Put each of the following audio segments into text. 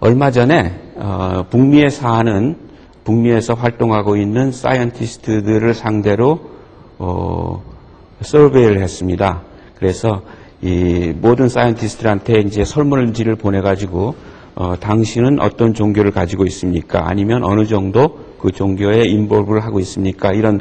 얼마 전에 북미에 사는 북미에서 활동하고 있는 사이언티스트들을 상대로 서베이를 했습니다. 그래서 이 모든 사이언티스트들한테 이제 설문지를 보내가지고 당신은 어떤 종교를 가지고 있습니까? 아니면 어느 정도 그 종교에 인볼브를 하고 있습니까? 이런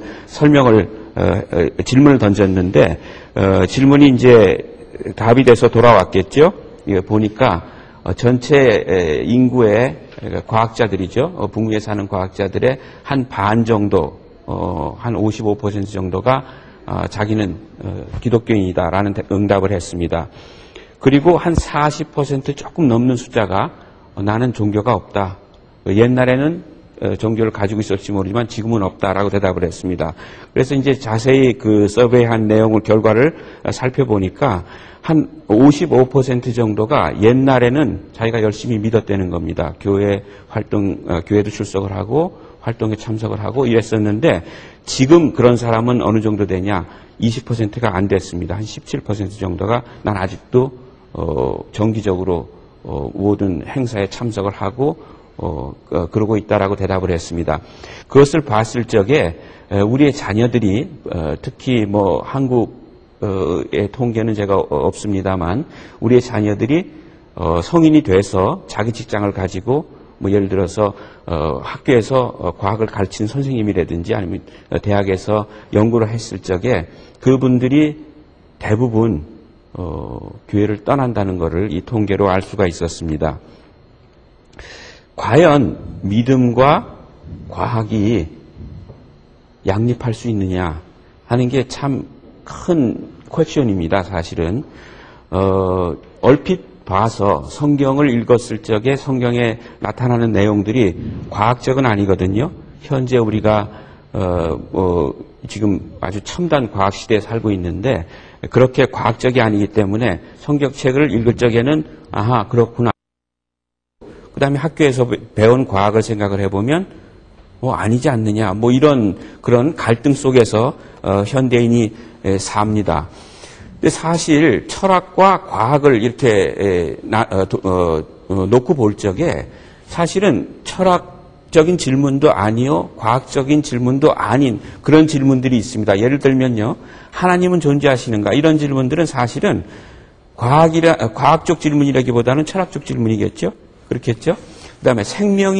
질문을 던졌는데 질문이 이제 답이 돼서 돌아왔겠죠. 보니까 전체 인구의 과학자들이죠. 북미에 사는 과학자들의 한 반 정도, 한 55% 정도가 자기는 기독교인이다라는 응답을 했습니다. 그리고 한 40% 조금 넘는 숫자가 나는 종교가 없다. 옛날에는 종교를 가지고 있었을지 모르지만 지금은 없다라고 대답을 했습니다. 그래서 이제 자세히 그 서베이한 내용을 결과를 살펴보니까 한 55% 정도가 옛날에는 자기가 열심히 믿었다는 겁니다. 교회도 출석을 하고 활동에 참석을 하고 이랬었는데 지금 그런 사람은 어느 정도 되냐? 20%가 안 됐습니다. 한 17% 정도가 난 아직도 정기적으로 모든 행사에 참석을 하고 그러고 있다라고 대답을 했습니다. 그것을 봤을 적에 우리의 자녀들이 특히 뭐 한국의 통계는 제가 없습니다만 우리의 자녀들이 성인이 돼서 자기 직장을 가지고 뭐 예를 들어서 학교에서 과학을 가르치는 선생님이라든지 아니면 대학에서 연구를 했을 적에 그분들이 대부분 교회를 떠난다는 것을 이 통계로 알 수가 있었습니다. 과연 믿음과 과학이 양립할 수 있느냐 하는 게 참 큰 퀘스천입니다. 사실은 얼핏 봐서 성경을 읽었을 적에 성경에 나타나는 내용들이 과학적은 아니거든요. 현재 우리가 지금 아주 첨단 과학 시대에 살고 있는데 그렇게 과학적이 아니기 때문에 성경책을 읽을 적에는 아하 그렇구나. 그 다음에 학교에서 배운 과학을 생각을 해보면 아니지 않느냐 이런 그런 갈등 속에서 현대인이 삽니다. 근데 사실 철학과 과학을 이렇게 놓고 볼 적에 사실은 철학적인 질문도 아니요 과학적인 질문도 아닌 그런 질문들이 있습니다. 예를 들면요, 하나님은 존재하시는가? 이런 질문들은 사실은 과학적 질문이라기보다는 철학적 질문이겠죠. 그렇겠죠? 그다음에 생명이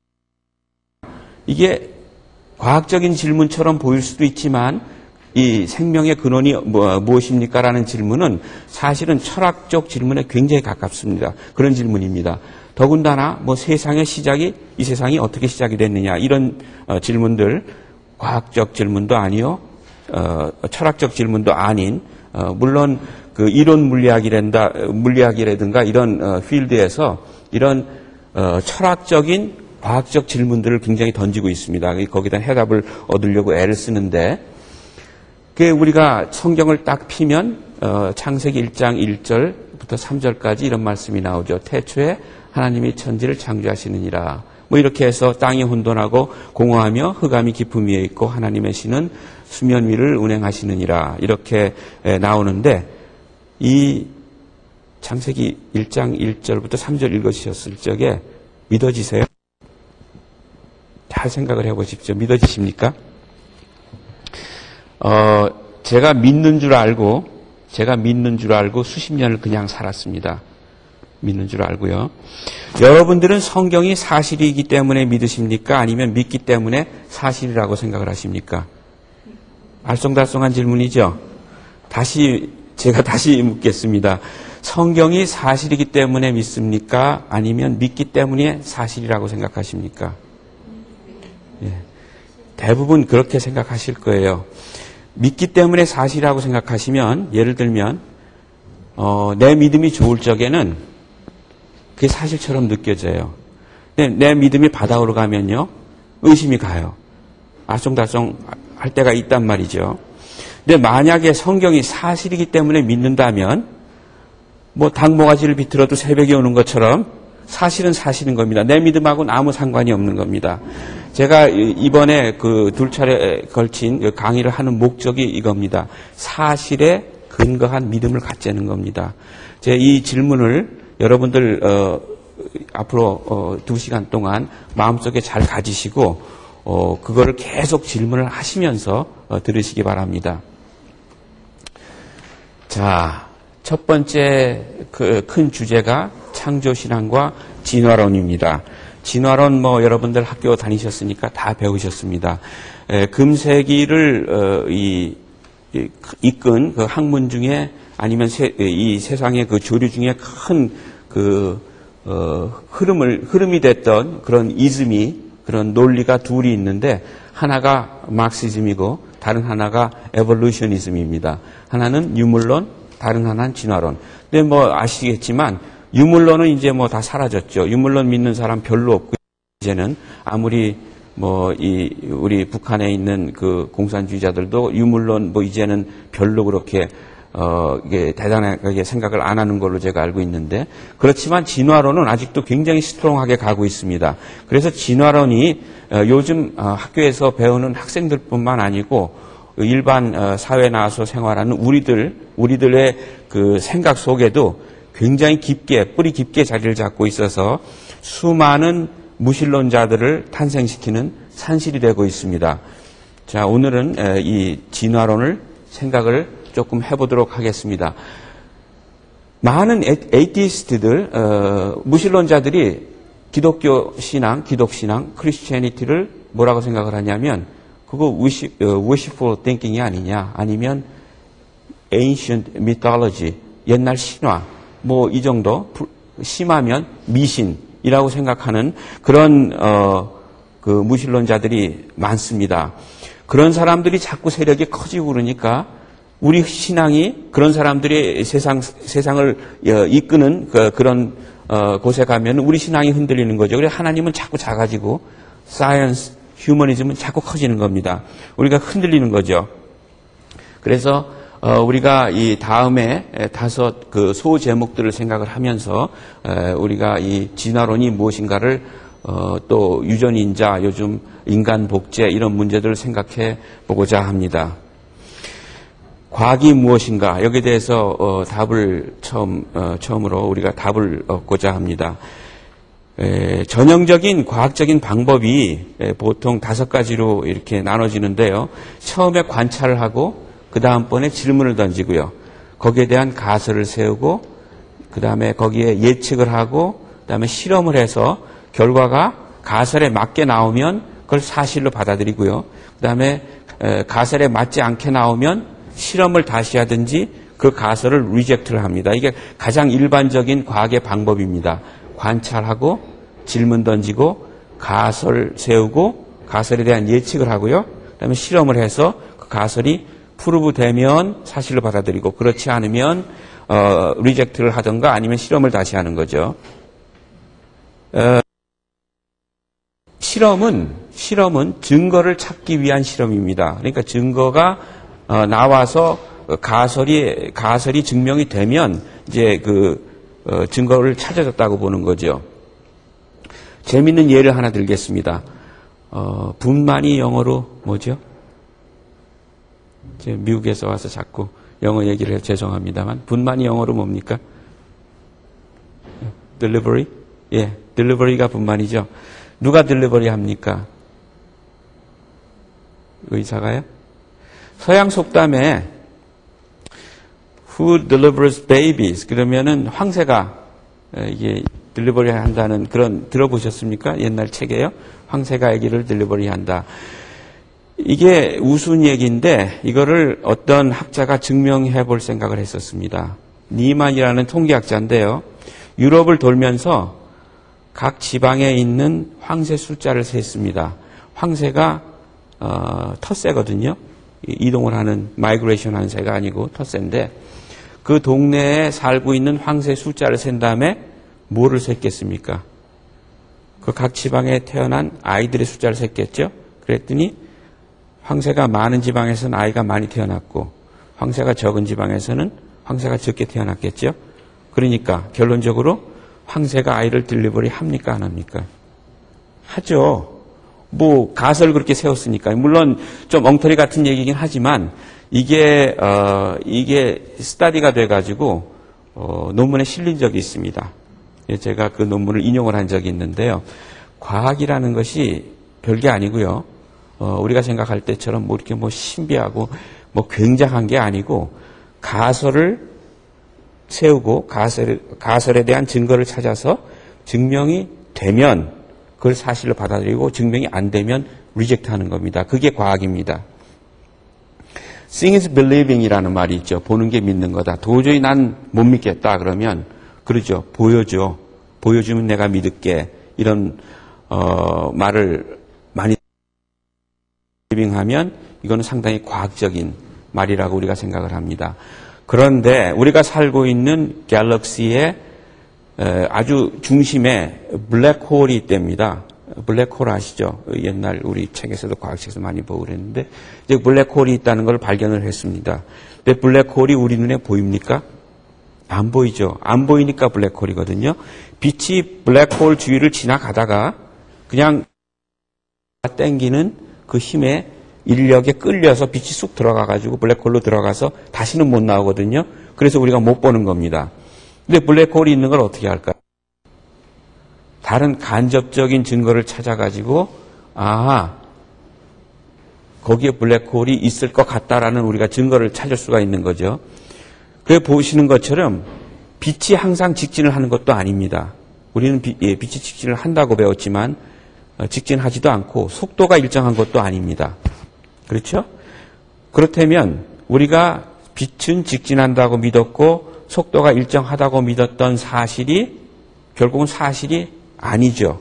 이게 과학적인 질문처럼 보일 수도 있지만 이 생명의 근원이 무엇입니까? 라는 질문은 사실은 철학적 질문에 굉장히 가깝습니다. 그런 질문입니다. 더군다나 세상의 시작이 이 세상이 어떻게 시작이 됐느냐 이런 질문들 과학적 질문도 아니요 철학적 질문도 아닌 물론 그 이론 물리학이라든가 이런 필드에서 이런 철학적인 과학적 질문들을 굉장히 던지고 있습니다. 거기다 해답을 얻으려고 애를 쓰는데 우리가 성경을 딱 피면 창세기 1장 1절부터 3절까지 이런 말씀이 나오죠. 태초에 하나님이 천지를 창조하시느니라. 이렇게 해서 땅이 혼돈하고 공허하며 흑암이 깊음 위에 있고 하나님의 신은 수면 위를 운행하시느니라. 이렇게 나오는데 이 창세기 1장 1절부터 3절 읽으셨을 적에 믿어지세요? 잘 생각을 해보십시오. 믿어지십니까? 제가 믿는 줄 알고 수십 년을 그냥 살았습니다. 믿는 줄 알고요. 여러분들은 성경이 사실이기 때문에 믿으십니까? 아니면 믿기 때문에 사실이라고 생각을 하십니까? 알쏭달쏭한 질문이죠. 제가 다시 묻겠습니다. 성경이 사실이기 때문에 믿습니까? 아니면 믿기 때문에 사실이라고 생각하십니까? 예, 대부분 그렇게 생각하실 거예요. 믿기 때문에 사실이라고 생각하시면 예를 들면 내 믿음이 좋을 적에는 그게 사실처럼 느껴져요. 근데 내 믿음이 바닥으로 가면요 의심이 가요. 알쏭달쏭 할 때가 있단 말이죠. 근데 만약에 성경이 사실이기 때문에 믿는다면 닭모가지를 비틀어도 새벽이 오는 것처럼 사실은 사실인 겁니다. 내 믿음하고는 아무 상관이 없는 겁니다. 제가 이번에 그 2차례에 걸친 강의를 하는 목적이 이겁니다. 사실에 근거한 믿음을 갖자는 겁니다. 제 이 질문을 여러분들 앞으로 2시간 동안 마음속에 잘 가지시고 그거를 계속 질문을 하시면서 들으시기 바랍니다. 자, 첫 번째 그 큰 주제가 창조신앙과 진화론입니다. 진화론 여러분들 학교 다니셨으니까 다 배우셨습니다. 금세기를 이끈 그 학문 중에 아니면 이 세상의 그 조류 중에 큰 흐름이 됐던 그런 이즘이, 그런 논리가 둘이 있는데, 하나가 마르크시즘이고 다른 하나가 에볼루셔니즘입니다. 하나는 유물론, 다른 하나는 진화론. 근데 아시겠지만 유물론은 이제 다 사라졌죠. 유물론 믿는 사람 별로 없고, 이제는 아무리 우리 북한에 있는 그 공산주의자들도 유물론 이제는 별로 그렇게 이게 대단하게 생각을 안 하는 걸로 제가 알고 있는데, 그렇지만 진화론은 아직도 굉장히 스트롱하게 가고 있습니다. 그래서 진화론이 요즘 학교에서 배우는 학생들뿐만 아니고 일반 사회에 나와서 생활하는 우리들의 그 생각 속에도 굉장히 깊게, 뿌리 깊게 자리를 잡고 있어서 수많은 무신론자들을 탄생시키는 산실이 되고 있습니다. 자, 오늘은 이 진화론을 생각을 조금 해보도록 하겠습니다. 많은 에이티스트들, 무신론자들이 기독교 신앙, 기독신앙, 크리스티애니티를 뭐라고 생각을 하냐면, 그거 wishful thinking이 아니냐, 아니면 ancient mythology, 옛날 신화, 이 정도, 심하면 미신이라고 생각하는 그런 그 무신론자들이 많습니다. 그런 사람들이 자꾸 세력이 커지고 그러니까 우리 신앙이 그런 사람들이 세상을 이끄는 그런 곳에 가면 우리 신앙이 흔들리는 거죠. 그래서 하나님은 자꾸 작아지고 사이언스, 휴머니즘은 자꾸 커지는 겁니다. 우리가 흔들리는 거죠. 그래서 우리가 이 다음에 5 그 소 제목들을 생각을 하면서 우리가 이 진화론이 무엇인가를 또 유전인자, 요즘 인간 복제 이런 문제들을 생각해 보고자 합니다. 과학이 무엇인가, 여기에 대해서 답을 처음으로 우리가 답을 얻고자 합니다. 전형적인 과학적인 방법이 보통 5가지로 이렇게 나눠지는데요. 처음에 관찰을 하고 그 다음번에 질문을 던지고요. 거기에 대한 가설을 세우고 그 다음에 거기에 예측을 하고 그 다음에 실험을 해서 결과가 가설에 맞게 나오면 그걸 사실로 받아들이고요. 그 다음에 가설에 맞지 않게 나오면 실험을 다시 하든지 그 가설을 리젝트를 합니다. 이게 가장 일반적인 과학의 방법입니다. 관찰하고 질문 던지고 가설 세우고 가설에 대한 예측을 하고요. 그 다음에 실험을 해서 그 가설이 프루브 되면 사실로 받아들이고 그렇지 않으면 리젝트를 하든가 아니면 실험을 다시 하는 거죠. 실험은 증거를 찾기 위한 실험입니다. 그러니까 증거가 나와서 가설이 증명이 되면 이제 증거를 찾아졌다고 보는 거죠. 재밌는 예를 하나 들겠습니다. 분만이 영어로 뭐죠? 미국에서 와서 자꾸 영어 얘기를 해서 죄송합니다만, 분만이 영어로 뭡니까? delivery? 예, delivery가 분만이죠. 누가 delivery 합니까? 의사가요? 서양 속담에 who delivers babies, 그러면은 황새가 이게 딜리버리 한다는 그런, 들어보셨습니까? 옛날 책에요. 황새가 아기를 딜리버리 한다. 이게 우스운 얘기인데 이거를 어떤 학자가 증명해 볼 생각을 했었습니다. 니만이라는 통계학자인데요. 유럽을 돌면서 각 지방에 있는 황새 숫자를 셌습니다. 황새가 텃새거든요. 이동을 하는 마이그레이션 하는 새가 아니고 텃새인데, 그 동네에 살고 있는 황새 숫자를 센 다음에 뭐를 셌겠습니까? 그 각 지방에 태어난 아이들의 숫자를 셌겠죠. 그랬더니 황새가 많은 지방에서는 아이가 많이 태어났고 황새가 적은 지방에서는 황새가 적게 태어났겠죠. 그러니까 결론적으로 황새가 아이를 딜리버리 합니까 안 합니까? 하죠. 가설 그렇게 세웠으니까. 물론 좀 엉터리 같은 얘기긴 하지만 이게 스터디가 돼가지고 논문에 실린 적이 있습니다. 제가 그 논문을 인용을 한 적이 있는데요. 과학이라는 것이 별게 아니고요. 우리가 생각할 때처럼 뭐 이렇게 뭐 신비하고 뭐 굉장한 게 아니고 가설을 세우고 가설에 대한 증거를 찾아서 증명이 되면 그걸 사실로 받아들이고 증명이 안 되면 리젝트 하는 겁니다. 그게 과학입니다. Seeing is believing이라는 말이 있죠. 보는 게 믿는 거다. 도저히 난 못 믿겠다 그러면 그러죠. 보여줘. 보여주면 내가 믿을게. 이런 말을 많이 하면 이거는 상당히 과학적인 말이라고 우리가 생각을 합니다. 그런데 우리가 살고 있는 갤럭시의 아주 중심에 블랙홀이 있답니다. 블랙홀 아시죠? 옛날 우리 책에서도 과학책에서 많이 보고 그랬는데 이제 블랙홀이 있다는 걸 발견을 했습니다. 근데 블랙홀이 우리 눈에 보입니까? 안 보이죠. 안 보이니까 블랙홀이거든요. 빛이 블랙홀 주위를 지나가다가 그냥 땡기는 그 힘에 인력에 끌려서 빛이 쑥 들어가가지고 블랙홀로 들어가서 다시는 못 나오거든요. 그래서 우리가 못 보는 겁니다. 근데 블랙홀이 있는 걸 어떻게 할까요? 다른 간접적인 증거를 찾아가지고 거기에 블랙홀이 있을 것 같다라는 우리가 증거를 찾을 수가 있는 거죠. 그래 보시는 것처럼 빛이 항상 직진을 하는 것도 아닙니다. 우리는 빛이 직진을 한다고 배웠지만 직진하지도 않고 속도가 일정한 것도 아닙니다. 그렇죠? 그렇다면 우리가 빛은 직진한다고 믿었고 속도가 일정하다고 믿었던 사실이 결국은 사실이 아니죠.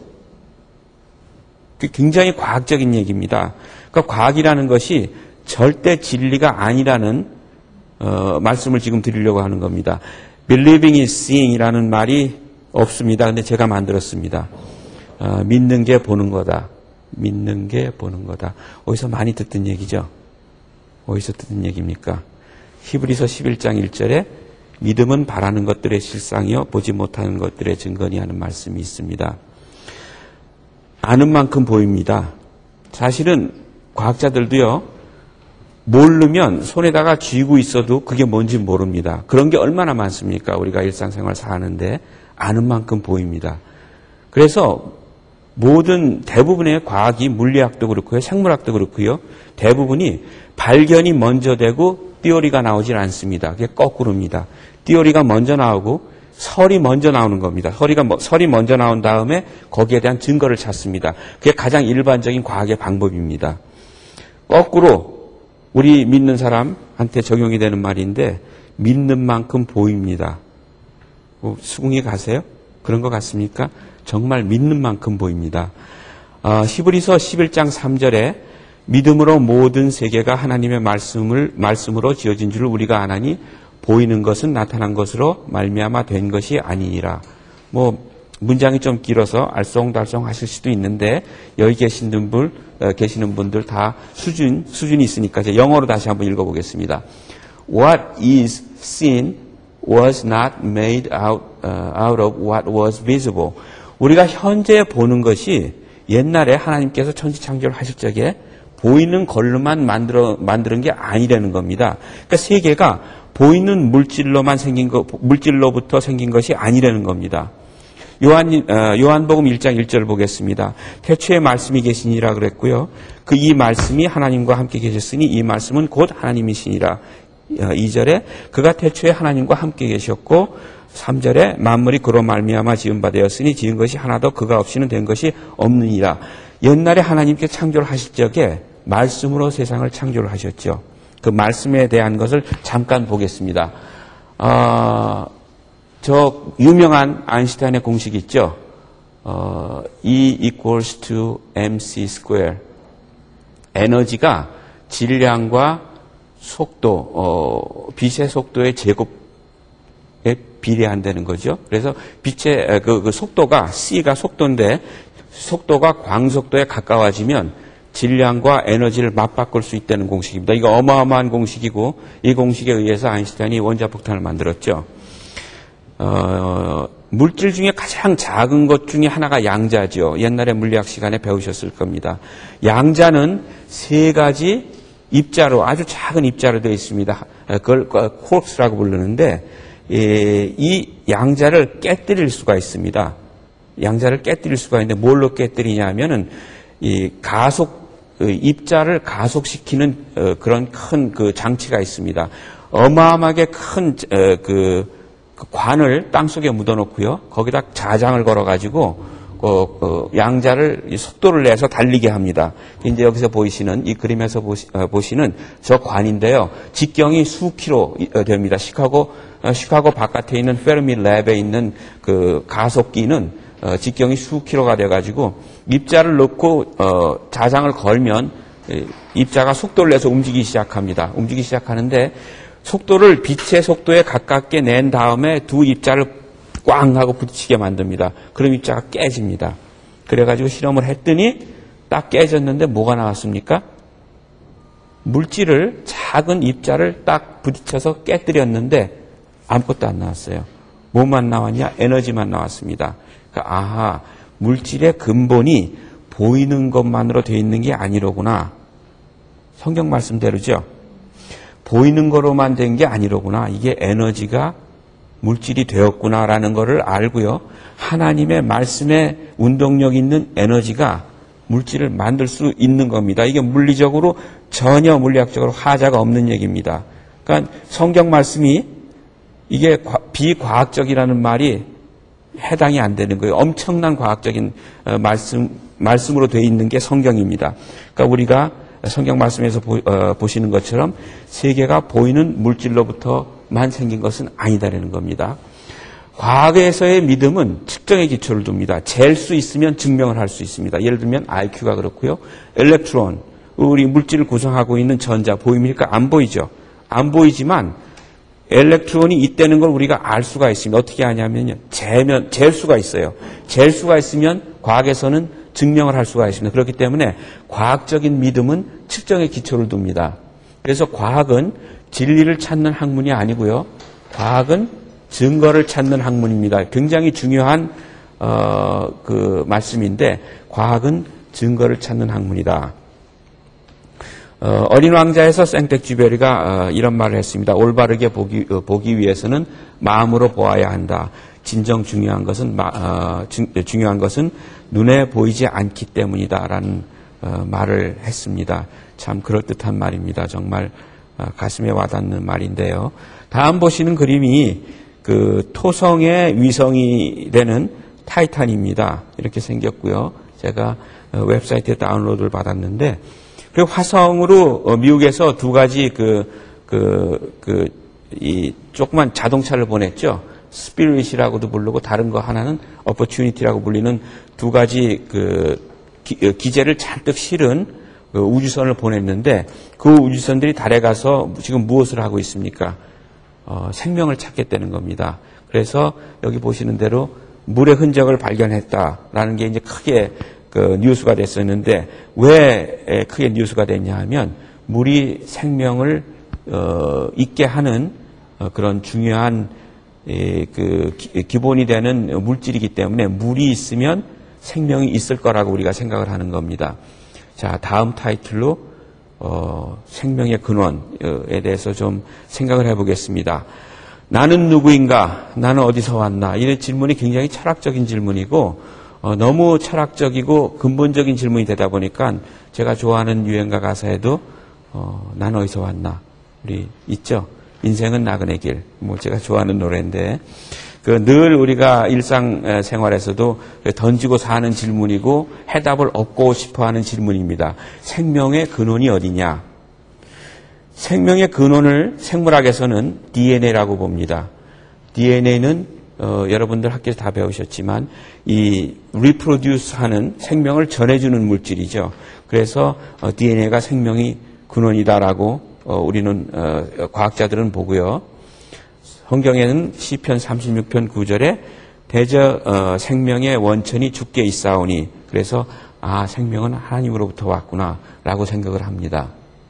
굉장히 과학적인 얘기입니다. 그러니까 과학이라는 것이 절대 진리가 아니라는 말씀을 지금 드리려고 하는 겁니다. Believing is seeing이라는 말이 없습니다. 근데 제가 만들었습니다. 믿는 게 보는 거다. 믿는 게 보는 거다. 어디서 많이 듣던 얘기죠? 어디서 듣던 얘기입니까? 히브리서 11장 1절에 믿음은 바라는 것들의 실상이요 보지 못하는 것들의 증거니 하는 말씀이 있습니다. 아는 만큼 보입니다. 사실은 과학자들도요. 모르면 손에다가 쥐고 있어도 그게 뭔지 모릅니다. 그런 게 얼마나 많습니까? 우리가 일상생활 사는데 아는 만큼 보입니다. 그래서 대부분의 과학이 물리학도 그렇고요. 생물학도 그렇고요. 대부분이 발견이 먼저 되고 띠오리가 나오질 않습니다. 그게 거꾸로입니다. 띠오리가 먼저 나오고 설이 먼저 나오는 겁니다. 설이 먼저 나온 다음에 거기에 대한 증거를 찾습니다. 그게 가장 일반적인 과학의 방법입니다. 거꾸로 우리 믿는 사람한테 적용이 되는 말인데 믿는 만큼 보입니다. 수긍이 가세요? 그런 것 같습니까? 정말 믿는 만큼 보입니다. 히브리서 11장 3절에 믿음으로 모든 세계가 하나님의 말씀으로 지어진 줄 우리가 아나니 보이는 것은 나타난 것으로 말미암아 된 것이 아니니라. 문장이 좀 길어서 알쏭달쏭 하실 수도 있는데 여기 계시는 분들 다 수준이 있으니까 제가 영어로 다시 한번 읽어보겠습니다. What is seen was not made out of what was visible. 우리가 현재 보는 것이 옛날에 하나님께서 천지창조를 하실 적에 보이는 걸로만 만드는 게 아니라는 겁니다. 그러니까 세계가 보이는 물질로부터 생긴 것이 아니라는 겁니다. 요한복음 1장 1절을 보겠습니다. 태초에 말씀이 계시니라 그랬고요. 이 말씀이 하나님과 함께 계셨으니 이 말씀은 곧 하나님이시니라. 2절에 그가 태초에 하나님과 함께 계셨고 3절에 만물이 그로 말미암아 지은 바 되었으니 지은 것이 하나도 그가 없이는 된 것이 없느니라. 옛날에 하나님께 창조를 하실 적에 말씀으로 세상을 창조를 하셨죠. 그 말씀에 대한 것을 잠깐 보겠습니다. 저 유명한 아인슈타인의 공식 있죠. E equals to mc square. 에너지가 질량과 속도, 빛의 속도의 제곱에 비례한다는 거죠. 그래서 빛의 그 속도가 c가 속도인데 속도가 광속도에 가까워지면 질량과 에너지를 맞바꿀 수 있다는 공식입니다. 이거 어마어마한 공식이고 이 공식에 의해서 아인슈타인이 원자폭탄을 만들었죠. 물질 중에 가장 작은 것 중에 하나가 양자죠. 옛날에 물리학 시간에 배우셨을 겁니다. 양자는 3가지 입자로 아주 작은 입자로 되어 있습니다. 그걸 쿼크스라고 부르는데 이 양자를 깨뜨릴 수가 있습니다. 양자를 깨뜨릴 수가 있는데 뭘로 깨뜨리냐 하면은 이 입자를 가속시키는 그런 큰 그 장치가 있습니다. 어마어마하게 큰 그 관을 땅속에 묻어놓고요. 거기다 자장을 걸어가지고 양자를 속도를 내서 달리게 합니다. 이제 여기서 보이시는 이 그림에서 보시는 저 관인데요. 직경이 수 킬로 됩니다. 시카고 바깥에 있는 페르미 랩에 있는 그 가속기는 직경이 수 킬로가 돼가지고 입자를 넣고 자장을 걸면 입자가 속도를 내서 움직이기 시작합니다. 움직이기 시작하는데 속도를 빛의 속도에 가깝게 낸 다음에 두 입자를 꽝 하고 부딪히게 만듭니다. 그럼 입자가 깨집니다. 그래가지고 실험을 했더니 딱 깨졌는데 뭐가 나왔습니까? 물질을 작은 입자를 딱 부딪혀서 깨뜨렸는데 아무것도 안 나왔어요. 뭐만 나왔냐? 에너지만 나왔습니다. 그러니까 아하, 물질의 근본이 보이는 것만으로 되어 있는 게 아니로구나. 성경 말씀대로죠. 보이는 거로만 된 게 아니로구나. 이게 에너지가 물질이 되었구나라는 것을 알고요. 하나님의 말씀에 운동력 있는 에너지가 물질을 만들 수 있는 겁니다. 이게 물리적으로 전혀 물리학적으로 하자가 없는 얘기입니다. 그러니까 성경 말씀이 이게 비과학적이라는 말이 해당이 안 되는 거예요. 엄청난 과학적인 말씀으로 되어 있는 게 성경입니다. 그러니까 우리가 성경 말씀에서 보시는 것처럼 세계가 보이는 물질로부터만 생긴 것은 아니다라는 겁니다. 과학에서의 믿음은 측정의 기초를 둡니다. 잴 수 있으면 증명을 할 수 있습니다. 예를 들면 IQ가 그렇고요. 엘렉트론, 우리 물질을 구성하고 있는 전자 보입니까? 안 보이죠. 안 보이지만 엘렉트론이 있다는 걸 우리가 알 수가 있습니다. 어떻게 하냐면요. 잴 수가 있어요. 잴 수가 있으면 과학에서는 증명을 할 수가 있습니다. 그렇기 때문에 과학적인 믿음은 측정의 기초를 둡니다. 그래서 과학은 진리를 찾는 학문이 아니고요. 과학은 증거를 찾는 학문입니다. 굉장히 중요한 그 말씀인데 과학은 증거를 찾는 학문이다. 어린 왕자에서 생텍쥐베리가 이런 말을 했습니다. 올바르게 보기 위해서는 마음으로 보아야 한다. 진정 중요한 것은 눈에 보이지 않기 때문이다라는 말을 했습니다. 참 그럴듯한 말입니다. 정말 가슴에 와닿는 말인데요. 다음 보시는 그림이 그 토성의 위성이 되는 타이탄입니다. 이렇게 생겼고요. 제가 웹사이트에 다운로드를 받았는데 그리고 화성으로 미국에서 두 가지 이 조그만 자동차를 보냈죠. 스피릿이라고도 부르고 다른 거 하나는 어퍼튜니티라고 불리는 두 가지 기제를 잔뜩 실은 우주선을 보냈는데 그 우주선들이 달에 가서 지금 무엇을 하고 있습니까? 생명을 찾겠다는 겁니다. 그래서 여기 보시는 대로 물의 흔적을 발견했다라는 게 이제 크게 뉴스가 됐었는데 왜 크게 뉴스가 됐냐 하면 물이 생명을 있게 하는 그런 중요한 기본이 되는 물질이기 때문에 물이 있으면 생명이 있을 거라고 우리가 생각을 하는 겁니다. 자, 다음 타이틀로 생명의 근원에 대해서 좀 생각을 해보겠습니다. 나는 누구인가? 나는 어디서 왔나? 이런 질문이 굉장히 철학적인 질문이고 너무 철학적이고 근본적인 질문이 되다 보니까 제가 좋아하는 유행가 가사에도 나는 어디서 왔나? 우리 있죠? 인생은 나그네 길. 제가 좋아하는 노래인데 늘 우리가 일상생활에서도 던지고 사는 질문이고 해답을 얻고 싶어하는 질문입니다. 생명의 근원이 어디냐? 생명의 근원을 생물학에서는 DNA라고 봅니다. DNA는 여러분들 학교에서 다 배우셨지만 이 reproduce 하는 생명을 전해주는 물질이죠. 그래서 DNA가 생명이 근원이다라고 우리는 과학자들은 보고요. 성경에는 시편 36편 9절에 대저 생명의 원천이 주께 있사오니 그래서 생명은 하나님으로부터 왔구나라고 생각을 합니다.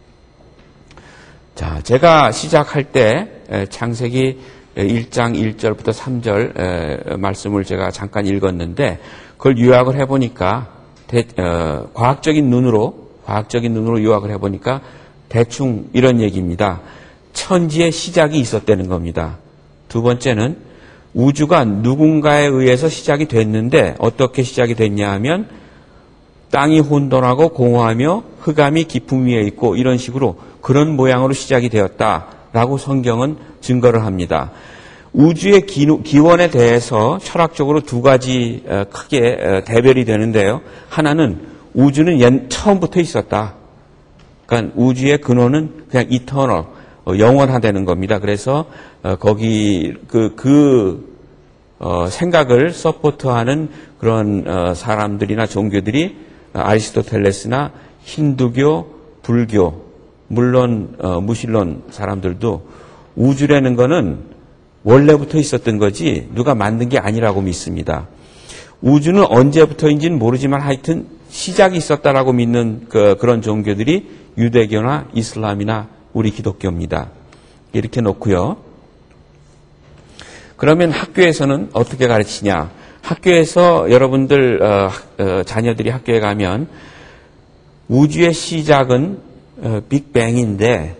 자, 제가 시작할 때 창세기 1장 1절부터 3절 말씀을 제가 잠깐 읽었는데 그걸 요약을 해보니까 과학적인 눈으로 요약을 해보니까 대충 이런 얘기입니다. 천지의 시작이 있었다는 겁니다. 두 번째는 우주가 누군가에 의해서 시작이 됐는데 어떻게 시작이 됐냐 하면 땅이 혼돈하고 공허하며 흑암이 깊음 위에 있고 이런 식으로 그런 모양으로 시작이 되었다라고 성경은 증거를 합니다. 우주의 기원에 대해서 철학적으로 두 가지 크게 대별이 되는데요. 하나는 우주는 처음부터 있었다. 그러니까 우주의 근원은 그냥 이터널, 영원하다는 겁니다. 그래서 거기 생각을 서포트하는 그런 사람들이나 종교들이 아리스토텔레스나 힌두교, 불교, 물론 무신론 사람들도 우주라는 거는 원래부터 있었던 거지 누가 만든 게 아니라고 믿습니다. 우주는 언제부터인지는 모르지만 하여튼 시작이 있었다라고 믿는 그런 종교들이 유대교나 이슬람이나 우리 기독교입니다. 이렇게 놓고요. 그러면 학교에서는 어떻게 가르치냐? 학교에서 여러분들 자녀들이 학교에 가면 우주의 시작은 빅뱅인데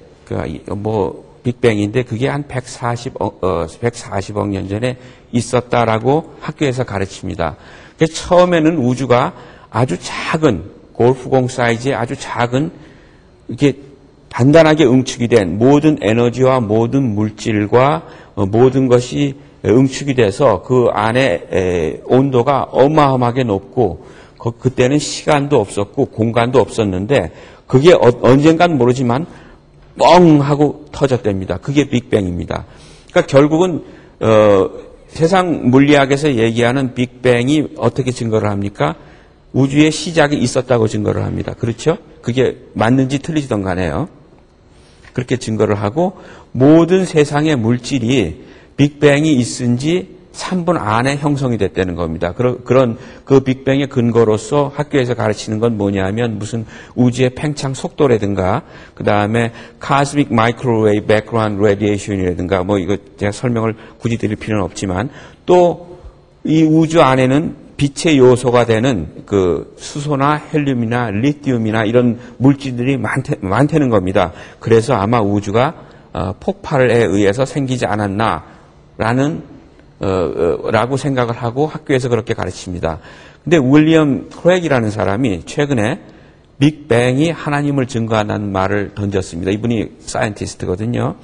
빅뱅인데 그게 한 140억 년 전에 있었다라고 학교에서 가르칩니다. 그래서 처음에는 우주가 아주 작은 골프공 사이즈의 아주 작은 이렇게 단단하게 응축이 된 모든 에너지와 모든 물질과 모든 것이 응축이 돼서 그 안에 온도가 어마어마하게 높고 그때는 시간도 없었고 공간도 없었는데 그게 언젠간 모르지만 뻥 하고 터졌답니다. 그게 빅뱅입니다. 그러니까 결국은 세상 물리학에서 얘기하는 빅뱅이 어떻게 증거를 합니까? 우주의 시작이 있었다고 증거를 합니다. 그렇죠? 그게 맞는지 틀리지던 간에요. 그렇게 증거를 하고 모든 세상의 물질이 빅뱅이 있은 지 3분 안에 형성이 됐다는 겁니다. 그런 그 빅뱅의 근거로서 학교에서 가르치는 건 뭐냐면 무슨 우주의 팽창 속도라든가 그 다음에 Cosmic Microwave Background Radiation이라든가 이거 제가 설명을 굳이 드릴 필요는 없지만 또 이 우주 안에는 빛의 요소가 되는 그 수소나 헬륨이나 리튬이나 이런 물질들이 많다는 겁니다. 그래서 아마 우주가 폭발에 의해서 생기지 않았나라는 라고 생각을 하고 학교에서 그렇게 가르칩니다. 근데 윌리엄 크랙이라는 사람이 최근에 빅뱅이 하나님을 증거한다는 말을 던졌습니다. 이분이 사이언티스트거든요.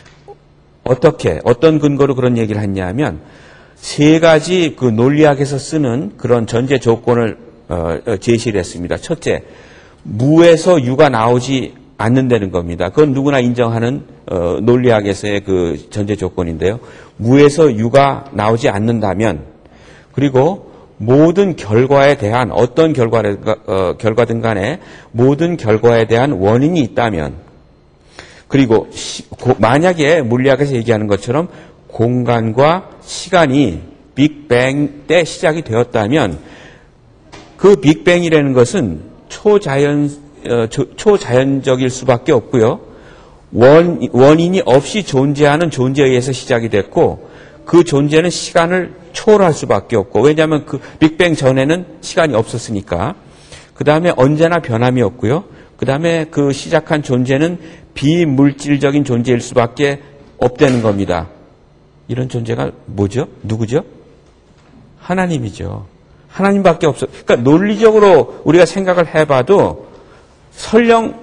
어떤 근거로 그런 얘기를 했냐면 세 가지 그 논리학에서 쓰는 그런 전제 조건을 제시를 했습니다. 첫째, 무에서 유가 나오지 않는다는 겁니다. 그건 누구나 인정하는 논리학에서의 그 전제 조건인데요. 무에서 유가 나오지 않는다면, 그리고 모든 결과에 대한 어떤 결과든 간에 모든 결과에 대한 원인이 있다면, 그리고 만약에 물리학에서 얘기하는 것처럼 공간과 시간이 빅뱅 때 시작이 되었다면 그 빅뱅이라는 것은 초자연적일 수밖에 없고요. 원인이 없이 존재하는 존재에 의해서 시작이 됐고 그 존재는 시간을 초월할 수밖에 없고 왜냐하면 그 빅뱅 전에는 시간이 없었으니까 그 다음에 언제나 변함이 없고요. 그 다음에 그 시작한 존재는 비물질적인 존재일 수밖에 없다는 겁니다. 이런 존재가 뭐죠? 누구죠? 하나님이죠. 하나님밖에 없어. 그러니까 논리적으로 우리가 생각을 해봐도 설령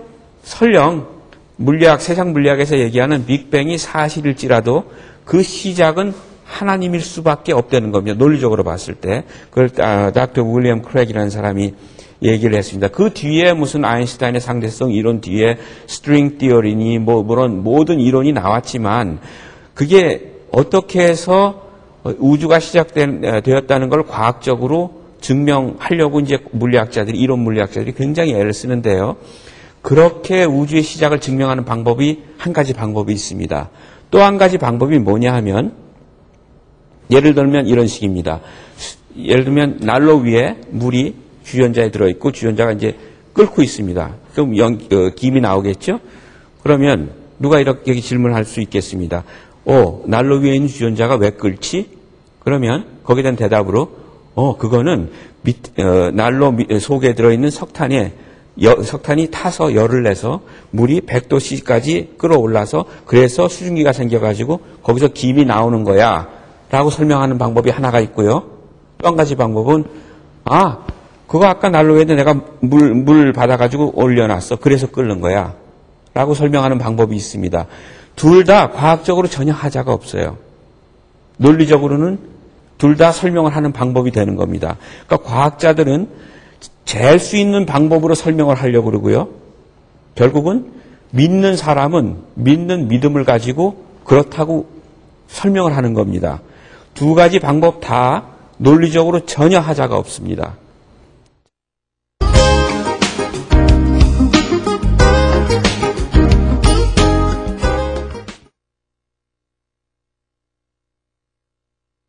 세상 물리학에서 얘기하는 빅뱅이 사실일지라도 그 시작은 하나님일 수밖에 없다는 겁니다. 논리적으로 봤을 때. 그걸 닥터 윌리엄 크랙이라는 사람이 얘기를 했습니다. 그 뒤에 무슨 아인슈타인의 상대성 이론 뒤에 스트링 티어리니 물론 모든 이론이 나왔지만 그게 어떻게 해서 우주가 시작되었다는 걸 과학적으로 증명하려고 이제 이론 물리학자들이 굉장히 애를 쓰는데요. 그렇게 우주의 시작을 증명하는 방법이 한 가지 방법이 있습니다. 또 한 가지 방법이 뭐냐 하면 예를 들면 이런 식입니다. 예를 들면 난로 위에 물이 주전자에 들어있고 주전자가 이제 끓고 있습니다. 그럼 김이 나오겠죠? 그러면 누가 이렇게 질문할 수 있겠습니다. 난로 위에 있는 주전자가 왜 끓지? 그러면 거기에 대한 대답으로 그거는 난로 속에 들어있는 석탄에 석탄이 타서 열을 내서 물이 100도씨까지 끌어올라서 그래서 수증기가 생겨가지고 거기서 김이 나오는 거야 라고 설명하는 방법이 하나가 있고요. 또 한 가지 방법은 그거 아까 난로에도 내가 물 받아가지고 올려놨어. 그래서 끓는 거야 라고 설명하는 방법이 있습니다. 둘 다 과학적으로 전혀 하자가 없어요. 논리적으로는 둘 다 설명을 하는 방법이 되는 겁니다. 그러니까 과학자들은 잴 수 있는 방법으로 설명을 하려고 그러고요. 결국은 믿는 사람은 믿는 믿음을 가지고 그렇다고 설명을 하는 겁니다. 두 가지 방법 다 논리적으로 전혀 하자가 없습니다.